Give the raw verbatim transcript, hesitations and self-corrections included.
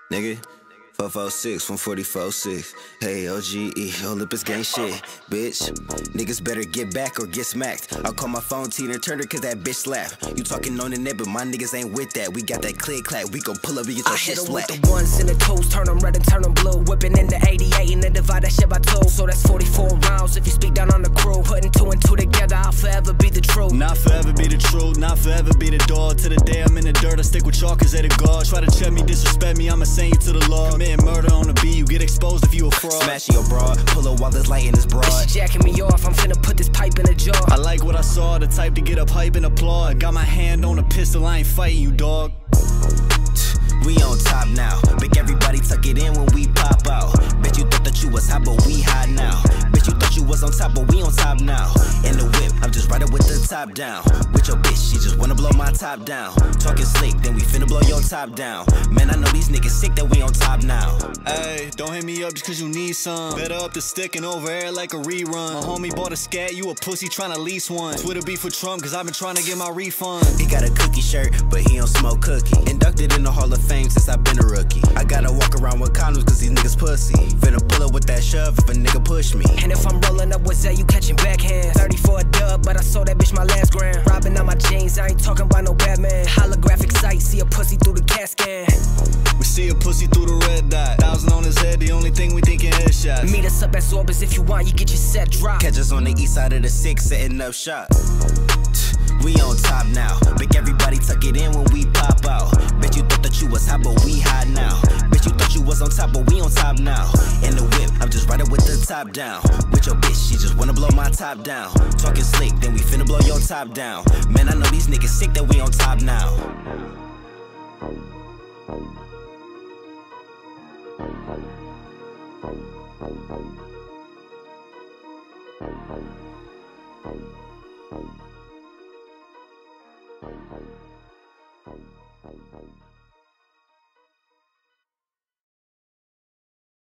nigga. four four six, one forty-four six. Hey, O G E, Olympus gang shit, bitch. Niggas better get back or get smacked. I'll call my phone Tina Turner cause that bitch slap. You talking on the net, but my niggas ain't with that. We got that click clack, we gon' pull up and get your I shit hit 'em slapped. with the ones and the twos, turn 'em red and turn 'em blue. Whipping in the eighty-eight and then divide that shit by two. So that's forty-four rounds if you speak down on the crew. Putting two and two together, I'll forever be the truth. Not forever be the truth, not forever be the dog. To the day I'm in the dirt, I stick with y'all cause they the guard. Try to check me, disrespect me, I'ma send you to the law. Committing murder on the beat, you get exposed if you a fraud. Smashing your broad, pull up while this light in this broad. She jacking me off, I'm finna put this pipe in a jar. I like what I saw, the type to get up hype and applaud. Got my hand on a pistol, I ain't fighting you, dog. We on top now, make everybody tuck it in when we pop out. Bet you thought that you was hot, but we hot now. Bet you thought you was on top, but we on top now. In the whip, I'm just riding with the top down. With your bitch, she just wanna blow my top down. Talking slick, then we finna blow your top down. Man, I know these niggas sick that we on top now. Hey, don't hit me up just cause you need some. Better up the stick and over air like a rerun. My homie bought a scat, you a pussy tryna lease one. Twitter beef for Trump cause I've been trying to get my refund. He got a cookie shirt, but he don't smoke cookie. Inducted in the Hall of Fame since I've been a rookie. I gotta walk around with condoms cause these niggas pussy. Finna pull up with that shove if a nigga push me. And if I'm rolling up with that, you catching backhand. thirty for a dub, but I sold that bitch my last gram. Robbing on my jeans, I ain't talking about no Batman. Holographic sight, see a pussy through the CAT scan. We see a pussy through the red dot. Thousand on his head, the only thing we thinking headshots. Meet us up at Sorbers if you want, you get your set drop. Catch us on the east side of the six, setting up shop. We on top now, make everybody tuck it in when we pop out. Bet you thought that you was hot, but we hot now. Bet you thought you was on top, but we on top now. In the whip, I'm just riding with the top down. With your bitch, she just wanna blow my top down. Talking slick, then we finna blow your top down. Man, I know these niggas sick that we on top now. Thank you.